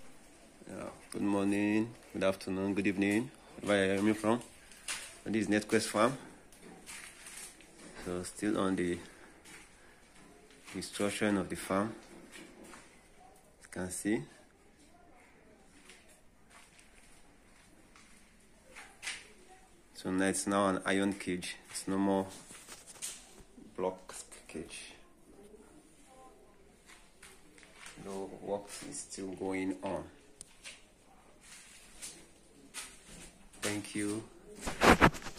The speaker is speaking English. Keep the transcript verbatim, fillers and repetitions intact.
Yeah, good morning, good afternoon, good evening, where are you hearing me from? This is NetQuest Farm. So still on the instruction of the farm, you can see. So now it's now an iron cage, it's no more block cage. The work is still going on. Thank you.